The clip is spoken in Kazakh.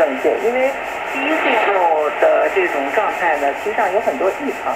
正确，因为第一季度的这种状态呢，其实上有很多异常。